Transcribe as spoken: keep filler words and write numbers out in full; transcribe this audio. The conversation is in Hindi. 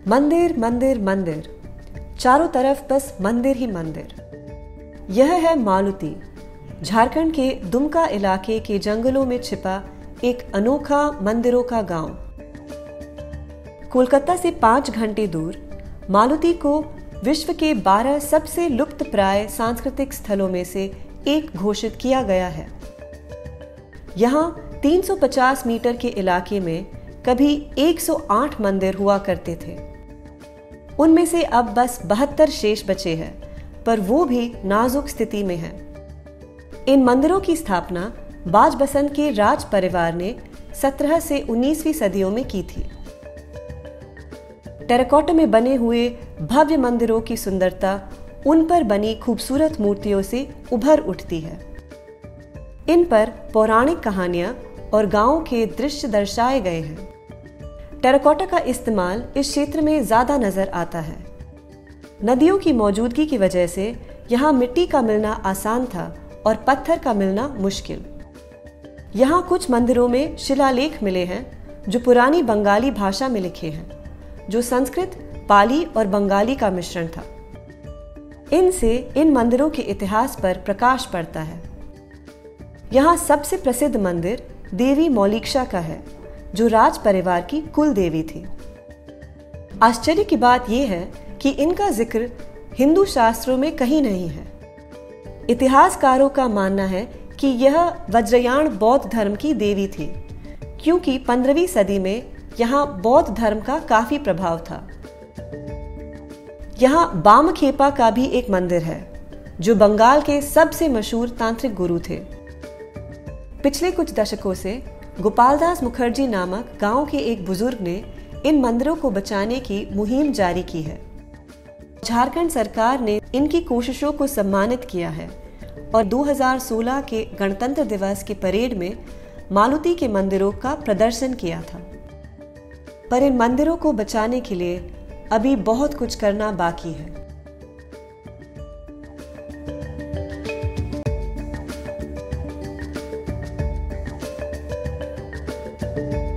मंदिर मंदिर मंदिर, चारों तरफ बस मंदिर ही मंदिर। यह है मालुती, झारखंड के दुमका इलाके के जंगलों में छिपा एक अनोखा मंदिरों का गांव। कोलकाता से पांच घंटे दूर मालुती को विश्व के बारह सबसे लुप्तप्राय सांस्कृतिक स्थलों में से एक घोषित किया गया है। यहाँ तीन सौ पचास मीटर के इलाके में कभी एक सौ आठ मंदिर हुआ करते थे। उनमें से अब बस बहत्तर शेष बचे हैं, पर वो भी नाजुक स्थिति में हैं। इन मंदिरों की स्थापना बाज बसंत के राज परिवार ने सत्रह से उन्नीसवीं सदियों में की थी। टेराकोटा में बने हुए भव्य मंदिरों की सुंदरता उन पर बनी खूबसूरत मूर्तियों से उभर उठती है। इन पर पौराणिक कहानियां और गांवों के दृश्य दर्शाए गए हैं। टेराकोटा का इस्तेमाल इस क्षेत्र में ज्यादा नजर आता है। नदियों की मौजूदगी की वजह से यहाँ मिट्टी का मिलना आसान था और पत्थर का मिलना मुश्किल। यहाँ कुछ मंदिरों में शिलालेख मिले हैं जो पुरानी बंगाली भाषा में लिखे हैं, जो संस्कृत, पाली और बंगाली का मिश्रण था। इनसे इन मंदिरों के इतिहास पर प्रकाश पड़ता है। यहाँ सबसे प्रसिद्ध मंदिर देवी मौलिक्षा का है, जो राज परिवार की कुल देवी थी। आश्चर्य की बात यह है कि इनका जिक्र हिंदू शास्त्रों में कहीं नहीं है। इतिहासकारों का मानना है कि यह वज्रयान बौद्ध धर्म की देवी थी, क्योंकि पंद्रहवीं सदी में यहाँ बौद्ध धर्म का काफी प्रभाव था। यहाँ बामखेपा का भी एक मंदिर है, जो बंगाल के सबसे मशहूर तांत्रिक गुरु थे। पिछले कुछ दशकों से गोपालदास मुखर्जी नामक गांव के एक बुजुर्ग ने इन मंदिरों को बचाने की मुहिम जारी की है। झारखंड सरकार ने इनकी कोशिशों को सम्मानित किया है और दो हज़ार सोलह के गणतंत्र दिवस के परेड में मालुती के मंदिरों का प्रदर्शन किया था। पर इन मंदिरों को बचाने के लिए अभी बहुत कुछ करना बाकी है। you